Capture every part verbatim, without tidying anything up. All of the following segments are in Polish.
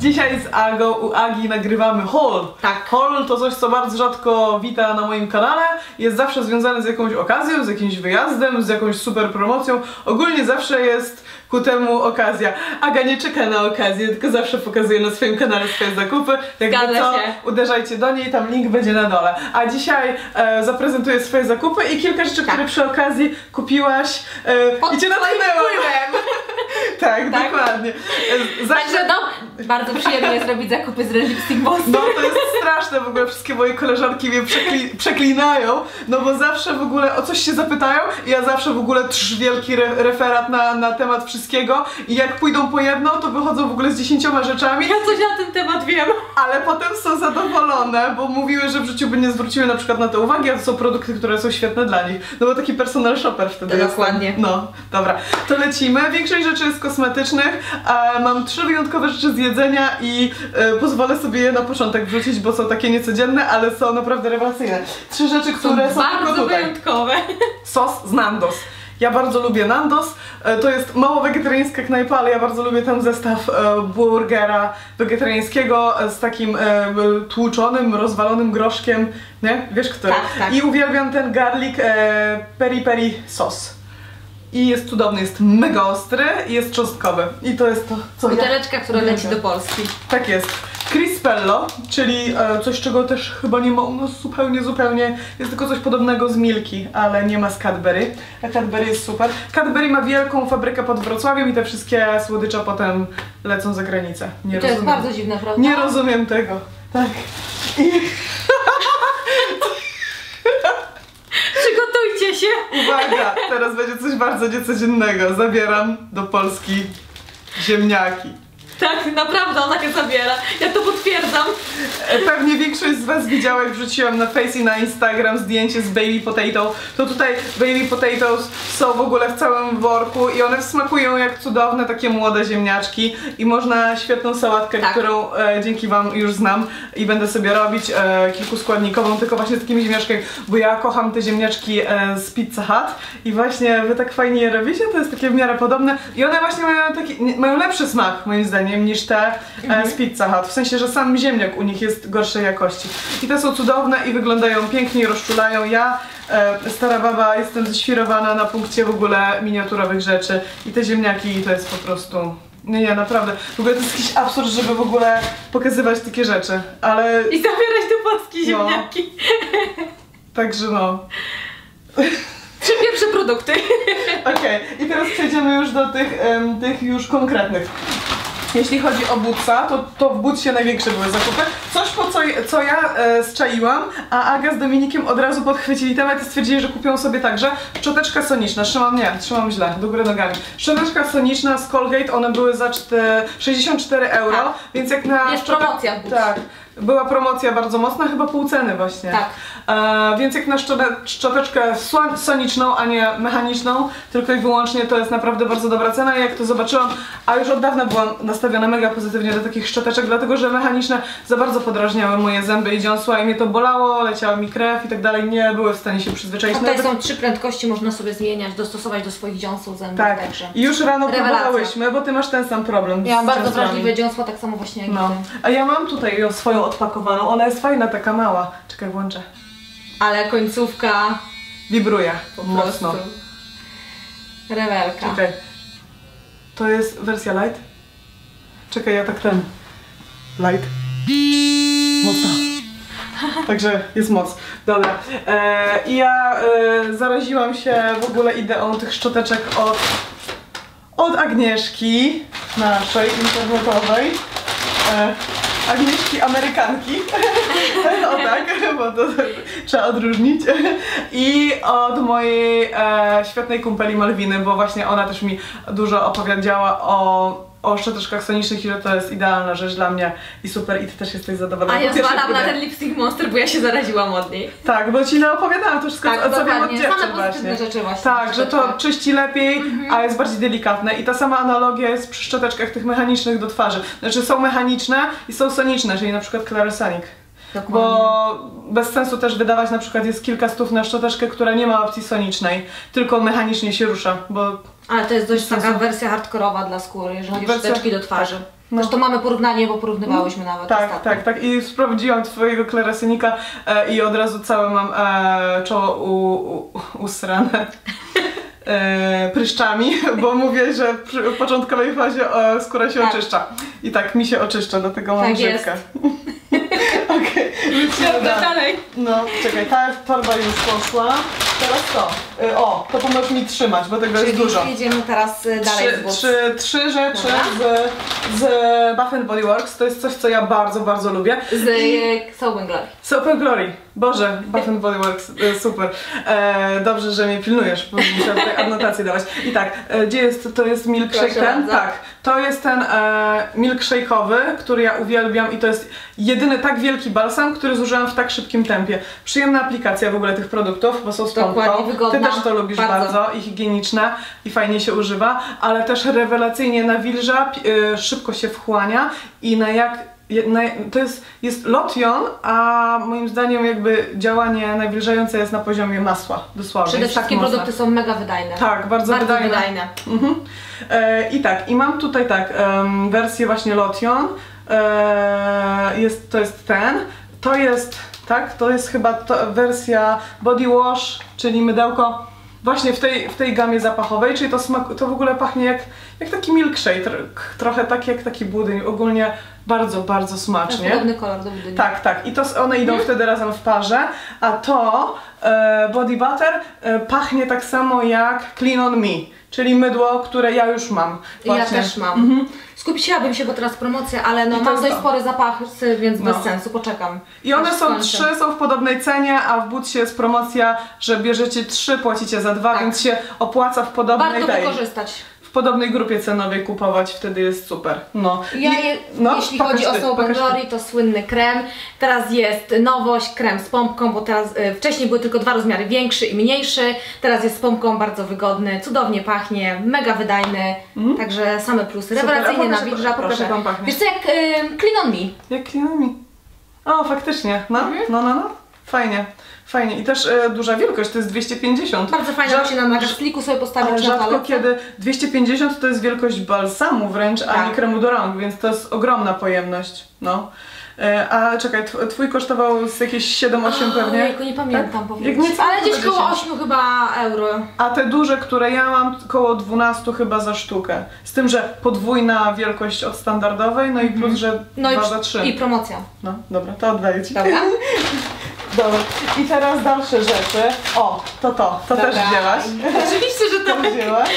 Dzisiaj z Agą u Agi nagrywamy haul. Tak. Haul to coś, co bardzo rzadko wita na moim kanale. Jest zawsze związane z jakąś okazją, z jakimś wyjazdem, z jakąś super promocją. Ogólnie zawsze jest ku temu okazja. Aga nie czeka na okazję, tylko zawsze pokazuje na swoim kanale swoje zakupy. Jakby co, uderzajcie do niej, tam link będzie na dole. A dzisiaj e, zaprezentuję swoje zakupy i kilka rzeczy, tak. które przy okazji kupiłaś e, Pod i cię natchnęłam. Tak, tak, dokładnie. Zawsze... Także no, bardzo przyjemnie jest robić zakupy z Lipstick Monster. No to jest straszne, w ogóle wszystkie moje koleżanki mnie przekli przeklinają, no bo zawsze w ogóle o coś się zapytają i ja zawsze w ogóle trz wielki re referat na, na temat wszystkiego i jak pójdą po jedno, to wychodzą w ogóle z dziesięcioma rzeczami. Ja coś na ten temat wiem. Ale potem są zadowolone, bo mówiły, że w życiu by nie zwróciły na przykład na to uwagi, a to są produkty, które są świetne dla nich. No bo taki personal shopper wtedy jest. Dokładnie. No, dobra, to lecimy. Większość rzeczy jest kosmetycznych. E, mam trzy wyjątkowe rzeczy z jedzenia i e, pozwolę sobie je na początek wrzucić, bo są takie niecodzienne, ale są naprawdę rewelacyjne. Trzy rzeczy, które są, są bardzo tylko tutaj. wyjątkowe. Sos z Nandos. Ja bardzo lubię Nandos, to jest mało wegetariańska knajpa, ale ja bardzo lubię ten zestaw burgera wegetariańskiego z takim tłuczonym, rozwalonym groszkiem, nie? Wiesz który? Tak, tak. I uwielbiam ten garlic peri peri sos. I jest cudowny, jest mega ostry i jest cząstkowy. I to jest to, co buteleczka, ja która leci do Polski. Tak jest. Crispello, czyli e, coś, czego też chyba nie ma u nas zupełnie, zupełnie. Jest tylko coś podobnego z Milki, ale nie ma z Cadbury. A Cadbury jest super. Cadbury ma wielką fabrykę pod Wrocławiem i te wszystkie słodycze potem lecą za granicę. Nie I to rozumiem. jest bardzo dziwne, prawda? Nie rozumiem tego. Tak. I... Przygotujcie się! Uwaga, teraz będzie coś bardzo niecodziennego. Zabieram do Polski ziemniaki. Tak, naprawdę ona je zabiera. Ja to potwierdzam. Pewnie większość z was widziała, jak wrzuciłam na Face i na Instagram zdjęcie z baby potato. To tutaj baby potatoes są w ogóle w całym worku i one smakują jak cudowne takie młode ziemniaczki i można świetną sałatkę, tak. którą e, dzięki wam już znam i będę sobie robić e, kilkuskładnikową, tylko właśnie z takimi ziemniaczkami, bo ja kocham te ziemniaczki e, z Pizza Hut i właśnie wy tak fajnie je robicie, to jest takie w miarę podobne i one właśnie mają taki, nie, mają lepszy smak moim zdaniem niż te mhm. e, z Pizza Hut, w sensie, że sam ziemniak u nich jest gorszej jakości. I te są cudowne i wyglądają pięknie i rozczulają. Ja, e, stara baba, jestem ześwirowana na punkcie w ogóle miniaturowych rzeczy i te ziemniaki to jest po prostu... Nie, nie, naprawdę. W ogóle to jest jakiś absurd, żeby w ogóle pokazywać takie rzeczy, ale... I zabierać do Polski ziemniaki. No. Także no... Trzy pierwsze produkty. Okej, okay. I teraz przejdziemy już do tych, um, tych już konkretnych. Jeśli chodzi o butsa, to, to w butsie największe były zakupy. Coś, po co, co ja e, zczaiłam, a Aga z Dominikiem od razu podchwycili temat i stwierdzili, że kupią sobie także szczoteczka soniczna. Trzymam, nie, trzymam źle, do góry nogami. Szczoteczka soniczna z Colgate, one były za sześćdziesiąt cztery euro, tak. Więc jak na... Jest promocja w butsie. Tak. Była promocja bardzo mocna, chyba pół ceny właśnie. Tak. E, więc jak na szczoteczkę soniczną, a nie mechaniczną, tylko i wyłącznie, to jest naprawdę bardzo dobra cena i jak to zobaczyłam, a już od dawna byłam nastawiona mega pozytywnie do takich szczoteczek, dlatego że mechaniczne za bardzo podrażniały moje zęby i dziąsła i mnie to bolało, leciała mi krew i tak dalej, nie były w stanie się przyzwyczaić. A tutaj nawet... są trzy prędkości, można sobie zmieniać, dostosować do swoich dziąseł zębów. Tak. Także. I już rano próbowałyśmy, bo ty masz ten sam problem. Ja mam bardzo wrażliwe dziąsła, tak samo właśnie jak no. A ja mam tutaj ją swoją odpakowaną, ona jest fajna, taka mała. Czekaj, włączę. Ale końcówka... Wibruje po mocno. Rewelka. Czekaj. To jest wersja light? Czekaj, ja tak ten... Light. Mocno. Także jest moc. Dobra. E, I ja e, zaraziłam się w ogóle ideą tych szczoteczek od, od Agnieszki, naszej internetowej. E, Agnieszki Amerykanki. O tak, bo to trzeba odróżnić. I od mojej e, świetnej kumpeli Malwiny, bo właśnie ona też mi dużo opowiedziała o o szczoteczkach sonicznych i że to jest idealna rzecz dla mnie i super, i ty też jesteś zadowolona. A ja zwalam na ten Lipstick Monster, bo ja się zaraziłam od niej. Tak, bo ci naopowiadałam to wszystko, tak, co wiem od dziewczyn właśnie. Rzeczy właśnie. Tak, że to czyści lepiej, mhm. a jest bardziej delikatne i ta sama analogia jest przy szczoteczkach tych mechanicznych do twarzy. Znaczy są mechaniczne i są soniczne, czyli na przykład Clarisonic. Dokładnie. Bo bez sensu też wydawać, na przykład jest kilka stów na szczoteczkę, która nie ma opcji sonicznej, tylko mechanicznie się rusza, bo... Ale to jest dość taka wersja hardkorowa dla skóry, jeżeli chodzi o szczoteczki do twarzy. No. Zresztą mamy porównanie, bo porównywałyśmy nawet Tak, ostatnio. tak, tak. I sprawdziłam twojego kleresynika e, i od razu całe mam e, czoło u, u, usrane e, pryszczami, bo mówię, że przy początkowej fazie e, skóra się tak. oczyszcza. I tak mi się oczyszcza, dlatego mam tak grzybkę. Okej, okay. dalej. No, czekaj, ta torba już poszła. Teraz to. Y, o, to pomoże mi trzymać, bo tego Czyli jest dużo. jedziemy teraz y, dalej Trzy, z boots. trzy, trzy rzeczy z, z Bath and Body Works. To jest coś, co ja bardzo, bardzo lubię. Z I... Soap and Glory. Soap and Glory. Boże, Bath and Body Works, e, super. E, dobrze, że mnie pilnujesz, bo muszę tutaj adnotację dawać. I tak, e, gdzie jest, to jest milkshake Proszę ten? bardzo. Tak, to jest ten e, milkshake'owy, który ja uwielbiam i to jest jedyny tak wielki balsam, który zużyłam w tak szybkim tempie. Przyjemna aplikacja w ogóle tych produktów, bo są z pompką. Dokładnie, wygodna. Ty też to lubisz bardzo. bardzo i higieniczne i fajnie się używa, ale też rewelacyjnie nawilża, e, szybko się wchłania i na jak to jest, jest lotion, a moim zdaniem jakby działanie nawilżające jest na poziomie masła, dosłownie. Przede wszystkim tak produkty są mega wydajne. Tak, bardzo, bardzo wydajne. wydajne. Mhm. E, I tak, i mam tutaj tak, um, wersję właśnie lotion, e, jest, to jest ten, to jest, tak, to jest chyba to, wersja body wash, czyli mydełko, właśnie w tej, w tej gamie zapachowej, czyli to, smak, to w ogóle pachnie jak, jak taki milkshake, trochę tak jak taki budyń, ogólnie bardzo, bardzo smacznie. Podobny kolor do budyni. Tak, tak. I to one idą hmm. wtedy razem w parze, a to e, body butter e, pachnie tak samo jak Clean on Me, czyli mydło, które ja już mam. Właśnie. Ja też mam. Mhm. Skupiłabym się, bo teraz promocja, ale no I to mam jest dość to. spory zapach, więc No. bez sensu, poczekam. I one Aż są skończę. trzy, są w podobnej cenie, a w Bootsie jest promocja, że bierzecie trzy, płacicie za dwa, Tak. więc się opłaca w podobnej Warto tej, wykorzystać. w podobnej grupie cenowej kupować, wtedy jest super. No. Ja I, je, no, jeśli pokaż chodzi o ty, Soap and pokaż ty. Glory, to słynny krem. Teraz jest nowość, krem z pompką, bo teraz y, wcześniej były tylko dwa rozmiary, większy i mniejszy. Teraz jest z pompką, bardzo wygodny, cudownie pachnie, mega wydajny, Mhm. także same plusy. Super, Rewelacyjnie a pokaż, nawilża, pokaż, proszę. jak on pachnie. Wiesz co, jak y, Clean on Me. Jak Clean on Me. O, faktycznie, no, Mhm. no, no, no. Fajnie, fajnie. I też e, duża wielkość, to jest dwieście pięćdziesiąt. Bardzo fajnie, Rzad- jak się na, na gaśpliku sobie postawić Ale na rzadko toaletę. kiedy dwieście pięćdziesiąt to jest wielkość balsamu wręcz, a Tak. nie kremu do rąk, więc to jest ogromna pojemność. No. E, a czekaj, tw twój kosztował z jakieś siedem osiem pewnie? Ojejku, nie pamiętam Tak? powiedzieć. Jak nie, Ale gdzieś to koło dziesięć. ośmiu chyba euro. A te duże, które ja mam, koło dwunastu chyba za sztukę. Z tym, że podwójna wielkość od standardowej, no i plus, że No i, dwa za trzy. i promocja. No, dobra, to oddaję Ci. Dobra. Dobra. I teraz dalsze rzeczy. O, to to, to też Dobra. wzięłaś. Oczywiście, że To tak. wzięłaś.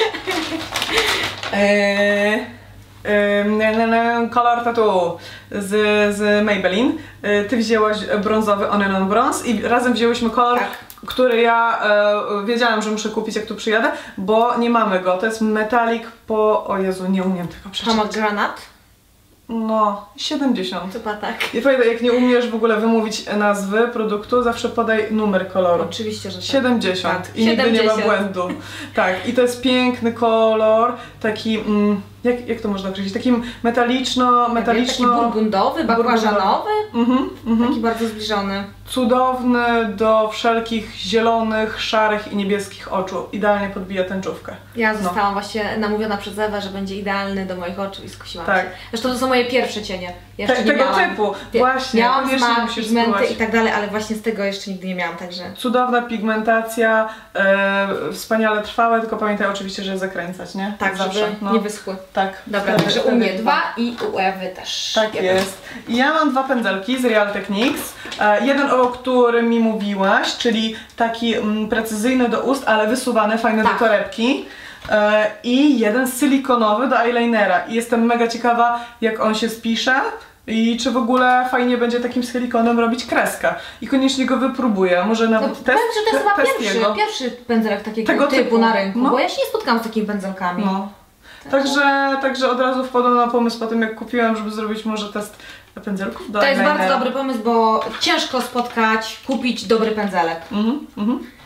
Eee, eee, Color Tattoo z, z Maybelline. Eee, Ty wzięłaś brązowy On and On Bronze i razem wzięłyśmy kolor, Tak. który ja e, wiedziałam, że muszę kupić, jak tu przyjadę, bo nie mamy go. To jest metalik po... O Jezu, nie umiem tego przeczytać. Pomegranat? No, siedemdziesiąt. Chyba tak. I pamiętaj, jak nie umiesz w ogóle wymówić nazwy produktu, zawsze podaj numer koloru. Oczywiście, że tak. siedemdziesiąt. Tak, I nigdy nie ma siedemdziesiąt. błędu. Tak, i to jest piękny kolor, taki, mm, jak, jak to można określić, taki metaliczno, metaliczno... Taki burgundowy, bakłażanowy, Mhm, mhm. taki bardzo zbliżony. Cudowny do wszelkich zielonych, szarych i niebieskich oczu. Idealnie podbija tęczówkę. Ja No. zostałam właśnie namówiona przez Ewę, że będzie idealny do moich oczu i skusiłam Tak. się. Zresztą to są moje pierwsze cienie. Jeszcze Te, nie tego miałam. typu, Wie- właśnie. Miałam koniecznie smak, musisz pigmenty spróbować. i tak dalej, ale właśnie z tego jeszcze nigdy nie miałam, także... Cudowna pigmentacja, e, wspaniale trwałe, tylko pamiętaj oczywiście, że zakręcać, nie? Tak, Zawsze. żeby No. nie wyschły. Tak. Dobra, Wtedy- także u wtedy mnie dwa i u Ewy też. Tak jeden. jest. I ja mam dwa pędzelki z Real Techniques. E, jeden, o którym mi mówiłaś, czyli taki mm, precyzyjny do ust, ale wysuwany, fajny Tak. do torebki. E, I jeden silikonowy do eyelinera. I jestem mega ciekawa, jak on się spisze. I czy w ogóle fajnie będzie takim silikonem robić kreskę. I koniecznie go wypróbuję. Może No, nawet test, powiem, że to jest te- chyba test pierwszy, jego. pierwszy pędzelek takiego Tego typu, typu. na rynku, No. bo ja się nie spotkałam z takimi pędzelkami. No. Także, także od razu wpadłam na pomysł po tym, jak kupiłam, żeby zrobić może test pędzelków do To jest eyelinera. bardzo dobry pomysł, bo ciężko spotkać, kupić dobry pędzelek. Mhm, mhm.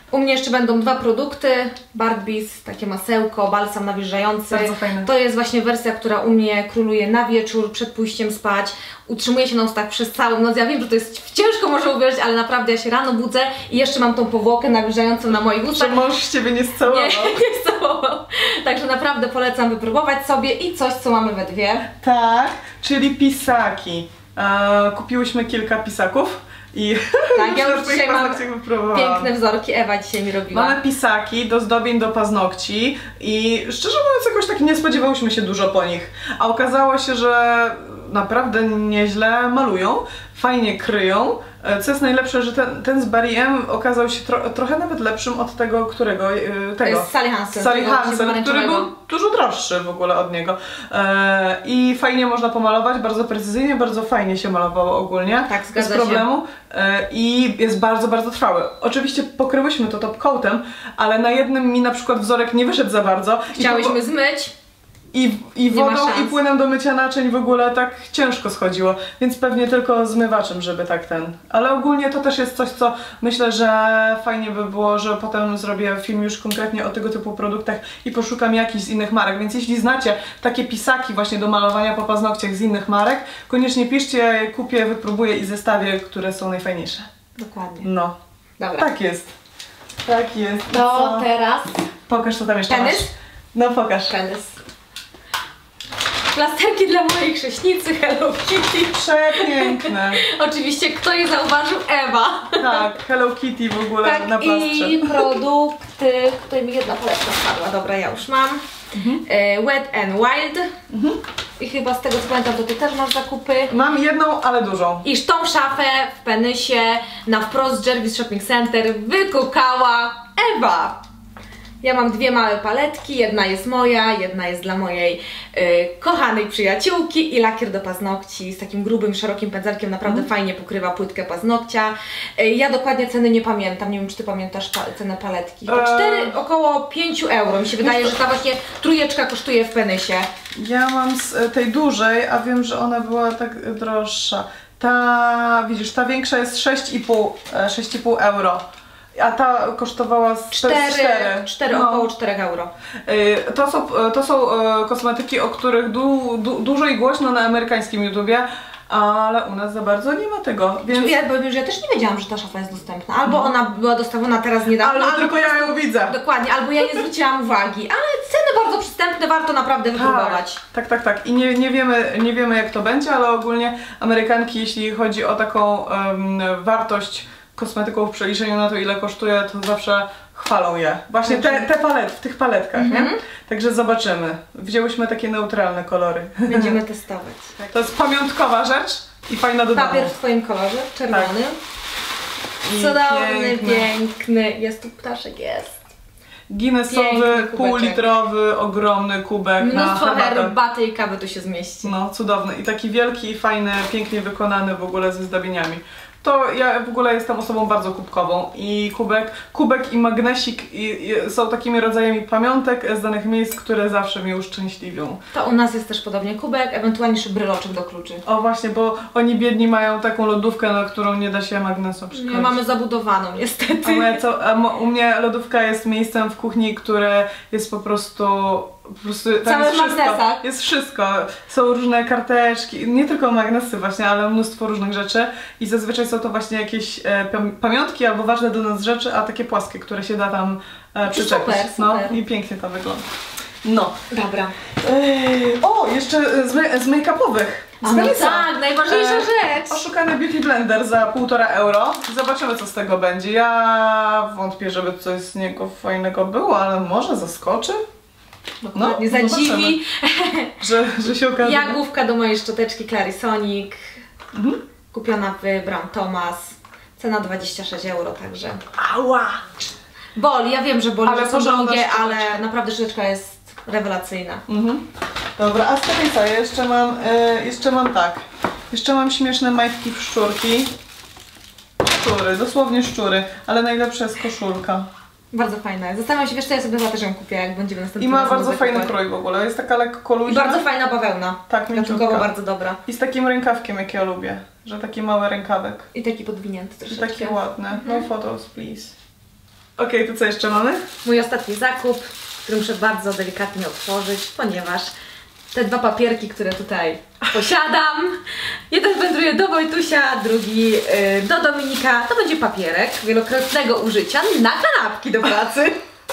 U mnie jeszcze będą dwa produkty, Bartbees, takie masełko, balsam nawilżający. Bardzo fajne. To jest właśnie wersja, która u mnie króluje na wieczór, przed pójściem spać. Utrzymuje się na ustach przez całą noc. Ja wiem, że to jest ciężko może uwierzyć, ale naprawdę ja się rano budzę i jeszcze mam tą powłokę nawilżającą na moich ustach. Że mąż ciebie nie scałował. Nie, nie scałował. Także naprawdę polecam wypróbować sobie i coś, co mamy we dwie. Tak, czyli pisaki. E, kupiłyśmy kilka pisaków. I tak, ja już dzisiaj mam wypróbowałam. piękne wzorki, Ewa dzisiaj mi robiła. Mamy pisaki do zdobień do paznokci i szczerze mówiąc jakoś tak nie spodziewałyśmy się dużo po nich. A okazało się, że naprawdę nieźle malują, fajnie kryją. Co jest najlepsze, że ten, ten z Barry M okazał się tro, trochę nawet lepszym od tego, którego, tego. Z Sally Hansen. Sally Hansen, który był dużo droższy w ogóle od niego. E, I fajnie można pomalować, bardzo precyzyjnie, bardzo fajnie się malowało ogólnie. Tak, zgadza bez problemu. E, I jest bardzo, bardzo trwały. Oczywiście pokryłyśmy to top coatem, ale na jednym mi na przykład wzorek nie wyszedł za bardzo. Chciałyśmy zmyć. I, i wodą i płynem do mycia naczyń w ogóle tak ciężko schodziło, więc pewnie tylko zmywaczem, żeby tak ten. Ale ogólnie to też jest coś, co myślę, że fajnie by było, że potem zrobię film już konkretnie o tego typu produktach i poszukam jakichś z innych marek, więc jeśli znacie takie pisaki właśnie do malowania po paznokciach z innych marek, koniecznie piszcie, ja je kupię, wypróbuję i zestawię, które są najfajniejsze. Dokładnie. No. Dobra. Tak jest. Tak jest. To co? Teraz pokaż, co tam jeszcze penis? masz. No pokaż. Penis. Plasterki dla mojej chrześnicy Hello Kitty. Przepiękne. Oczywiście, kto je zauważył? Ewa. Tak, Hello Kitty w ogóle tak, na plastrze. I produkty, tutaj mi jedna paletka spadła, dobra, ja już mam. Mhm. E, Wet and Wild. Mhm. I chyba z tego co pamiętam, to ty też masz zakupy. Mam jedną, ale dużą. Iż tą szafę w Penysie na wprost Jervis Shopping Center wykukała Ewa. Ja mam dwie małe paletki, jedna jest moja, jedna jest dla mojej y, kochanej przyjaciółki i lakier do paznokci z takim grubym, szerokim pędzelkiem, naprawdę mm. fajnie pokrywa płytkę paznokcia. Y, ja dokładnie ceny nie pamiętam, nie wiem czy ty pamiętasz pa cenę paletki. To cztery, eee. około pięć euro, mi się wydaje, że ta właśnie trójeczka kosztuje w Penysie. Ja mam z tej dużej, a wiem, że ona była tak droższa. Ta, widzisz, ta większa jest sześć i pół euro. A ta kosztowała cztery, no. Około cztery euro. To są, to są kosmetyki, o których du, du, dużo i głośno na amerykańskim YouTubie, ale u nas za bardzo nie ma tego. Więc... Ja powiem, że ja też nie wiedziałam, że ta szafa jest dostępna. Albo no. ona była dostawiona teraz niedawno, albo tylko ja ją widzę. Dokładnie, albo ja nie zwróciłam uwagi. Ale ceny bardzo przystępne, warto naprawdę wypróbować. Tak, tak, tak. I nie, nie, wiemy, nie wiemy jak to będzie, ale ogólnie Amerykanki, jeśli chodzi o taką um, wartość kosmetyków w przeliczeniu na to, ile kosztuje, to zawsze chwalą je. Właśnie te, te palet, w tych paletkach, mm-hmm. nie? Także zobaczymy. Wzięłyśmy takie neutralne kolory. Będziemy testować. To jest pamiątkowa rzecz i fajna do domu. Papier w twoim kolorze, czerwony. Tak. Cudowny, piękny. piękny. Jest tu ptaszek, jest. Guinnessowy, półlitrowy, ogromny kubek. Mnóstwo na herbatę. herbaty i kawy tu się zmieści. No, cudowny. I taki wielki, fajny, pięknie wykonany w ogóle ze zdobieniami. To ja w ogóle jestem osobą bardzo kubkową i kubek, kubek i magnesik i, i są takimi rodzajami pamiątek z danych miejsc, które zawsze mnie uszczęśliwią. To u nas jest też podobnie kubek, ewentualnie jeszcze bryloczek do kluczy. O właśnie, bo oni biedni mają taką lodówkę, na którą nie da się magnesu przykleić. Nie, mamy zabudowaną niestety. A moja, co, a mo, u mnie lodówka jest miejscem w kuchni, które jest po prostu... Po prostu tam jest wszystko. Jest wszystko. Są różne karteczki, nie tylko magnesy właśnie, ale mnóstwo różnych rzeczy i zazwyczaj są to właśnie jakieś e, pamiątki albo ważne dla nas rzeczy, a takie płaskie, które się da tam e, przyczepić. Super, super. No i pięknie to wygląda. No. Dobra. Ej, o, jeszcze z, z make-upowych. A no tak, najważniejsza e, rzecz. Oszukany Beauty Blender za półtora euro. Zobaczymy co z tego będzie. Ja wątpię, żeby coś z niego fajnego było, ale może zaskoczy. No, nie zadziwi. że, że się okaże. Jagłówka do mojej szczoteczki Clarisonic. Mhm. Kupiona w Brown Thomas. Cena dwadzieścia sześć euro, także. Ała! Boli, ja wiem, że boli, ale że są drogie, ale naprawdę szczoteczka jest rewelacyjna. Mhm. Dobra, a z tego co? Ja jeszcze mam, e, jeszcze mam tak. Jeszcze mam śmieszne majtki w szczurki. Szczury, dosłownie szczury, ale najlepsza jest koszulka. Bardzo fajna. Zastanawiam się, wiesz co, ja sobie chyba też ją kupię, jak będziemy następnym I ma bardzo fajny krój w ogóle, jest taka lekko luźna. I bardzo fajna bawełna. Tak, gatunkowo bardzo dobra. I z takim rękawkiem, jak ja lubię, że taki mały rękawek. I taki podwinięty troszeczkę. I taki ładny. Mhm. No photos, please. Okej, okay, to co jeszcze mamy? Mój ostatni zakup, który muszę bardzo delikatnie otworzyć, ponieważ te dwa papierki, które tutaj posiadam, jeden wędruje do Wojtusia, drugi yy, do Dominika. To będzie papierek wielokrotnego użycia na kanapki do pracy.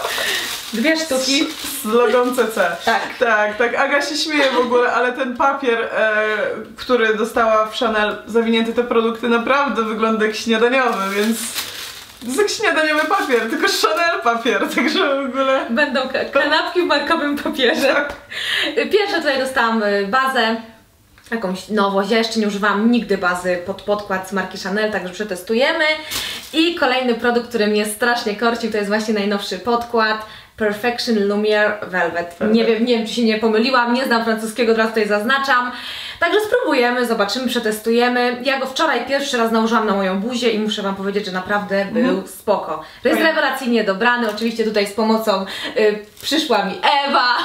Dwie sztuki. Z logą C C. Tak. Tak, tak. Aga się śmieje w ogóle, ale ten papier, e, który dostała w Chanel, zawinięty te produkty, naprawdę wygląda jak śniadaniowy, więc to jest jak śniadaniowy papier, tylko Chanel papier, także w ogóle... Będą kanapki w markowym papierze. Tak. Pierwsze tutaj dostałam bazę, jakąś nowość. Ja jeszcze nie używałam nigdy bazy pod podkład z marki Chanel, także przetestujemy. I kolejny produkt, który mnie strasznie korcił, to jest właśnie najnowszy podkład. Perfection Lumiere Velvet. Nie wiem, nie wiem, czy się nie pomyliłam, nie znam francuskiego, od razu tutaj zaznaczam. Także spróbujemy, zobaczymy, przetestujemy. Ja go wczoraj pierwszy raz nałożyłam na moją buzię i muszę Wam powiedzieć, że naprawdę był mm. spoko. To jest rewelacyjnie dobrany, oczywiście tutaj z pomocą y, przyszła mi Ewa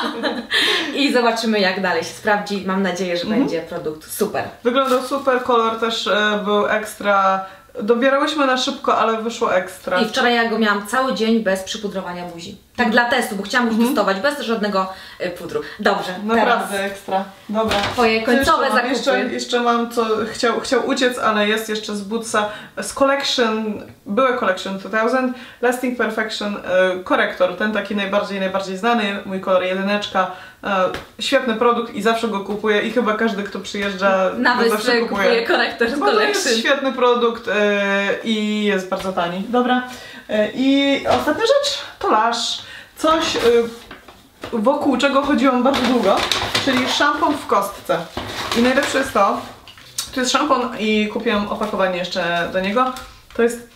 i zobaczymy, jak dalej się sprawdzi. Mam nadzieję, że mm. będzie produkt super. Wyglądał super, kolor też e, był ekstra. Dobierałyśmy na szybko, ale wyszło ekstra. I wczoraj ja go miałam cały dzień bez przypudrowania buzi. Tak mm. dla testu, bo chciałam już mm. testować bez żadnego y, pudru. Dobrze, naprawdę teraz ekstra. Dobra. Twoje końcowe jeszcze zakupy. Jeszcze, jeszcze mam co, chciał, chciał uciec, ale jest jeszcze z Bootsa z Collection, były Collection dwa tysiące, Lasting Perfection y, korektor, ten taki najbardziej, najbardziej znany, mój kolor jedyneczka. Y, świetny produkt i zawsze go kupuję i chyba każdy, kto przyjeżdża, nawet zawsze kupuje. kupuje korektor z Collection. To jest świetny produkt y, i jest bardzo tani. Dobra. Y, I ostatnia rzecz to lasz. Coś y, wokół czego chodziłam bardzo długo, czyli szampon w kostce. I najlepsze jest to, to jest szampon i kupiłam opakowanie jeszcze do niego. To jest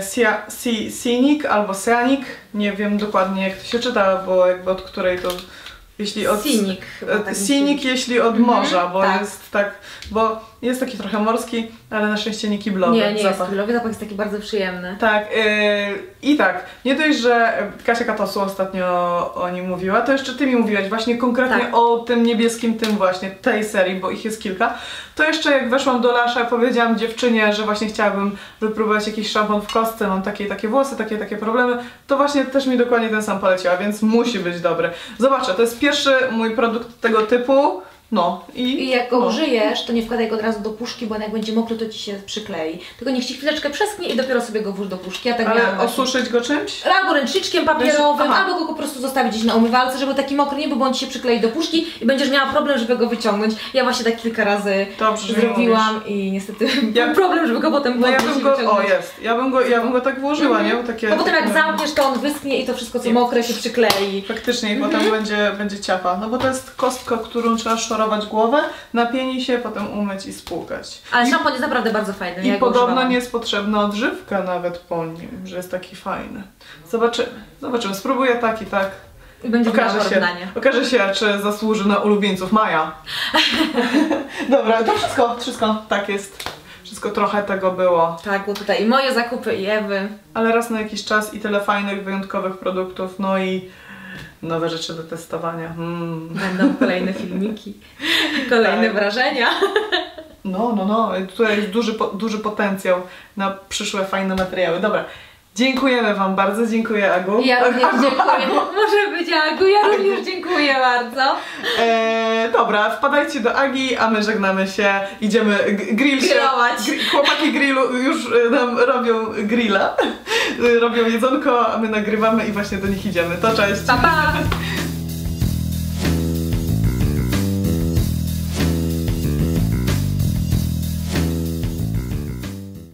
e, Scenic albo Scenic, nie wiem dokładnie jak to się czyta, bo jakby od której to... Jeśli od, Scenic, tak Scenic jeśli od morza, bo tak. jest tak, bo jest taki trochę morski, ale na szczęście nie kiblowy. Nie, nie zapach. jest kiblowy, zapach jest taki bardzo przyjemny. Tak, yy, i tak, nie dość, że Kasia Katosu ostatnio o nim mówiła, to jeszcze Ty mi mówiłaś właśnie konkretnie tak. o tym niebieskim, tym właśnie, tej serii, bo ich jest kilka. To jeszcze jak weszłam do Lasza, powiedziałam dziewczynie, że właśnie chciałabym wypróbować jakiś szampon w kostce, mam takie takie włosy, takie takie problemy, to właśnie też mi dokładnie ten sam poleciła, więc musi być dobry. Zobaczę, to jest pierwszy mój produkt tego typu. No i, I jak go no. użyjesz, to nie wkładaj go od razu do puszki, bo jak będzie mokry, to Ci się przyklei. Tylko niech Ci chwileczkę przesknie i dopiero sobie go włóż do puszki. Ja tak Ale miałam osuszyć właśnie. go czymś? Albo ręczniczkiem papierowym, Aha. albo go po prostu zostawić gdzieś na umywalce, żeby taki mokry nie był, bo on Ci się przyklei do puszki i będziesz miała problem, żeby go wyciągnąć. Ja właśnie tak kilka razy Dobrze, zrobiłam i niestety ja... był problem, żeby go potem no ja bym go, wyciągnąć. O jest, ja bym go, ja bym go tak włożyła, mm-hmm. nie? Takie, bo potem jak takie... zamkniesz, to on wyschnie i to wszystko co mokre się przyklei. Faktycznie i mm-hmm. potem będzie, będzie ciapa. No bo to jest kostka, którą trzeba szorować głowę, napieni się, potem umyć i spłukać. Ale I, szampon jest naprawdę bardzo fajny. I ja podobno nie jest potrzebna odżywka nawet po nim, że jest taki fajny. Zobaczymy, zobaczymy, spróbuję tak i tak. I będzie okaże się, okaże się, czy zasłuży na ulubieńców Maja. Dobra, to wszystko, wszystko, tak jest. Wszystko trochę tego było. Tak, bo tutaj i moje zakupy, i Ewy. Ale raz na jakiś czas i tyle fajnych, wyjątkowych produktów, no i nowe rzeczy do testowania. Mm. Będą kolejne filmiki, kolejne tak. wrażenia. No, no, no. Tutaj jest duży, duży potencjał na przyszłe fajne materiały. Dobra. Dziękujemy Wam bardzo, dziękuję Agu. Ja również Agu, dziękuję. Agu. Może być Agu, ja również dziękuję bardzo. E, dobra, wpadajcie do Agi, a my żegnamy się, idziemy grill się. Grillować. Gr chłopaki grillu już nam robią grilla, robią jedzonko, a my nagrywamy i właśnie do nich idziemy. To cześć. Pa, pa.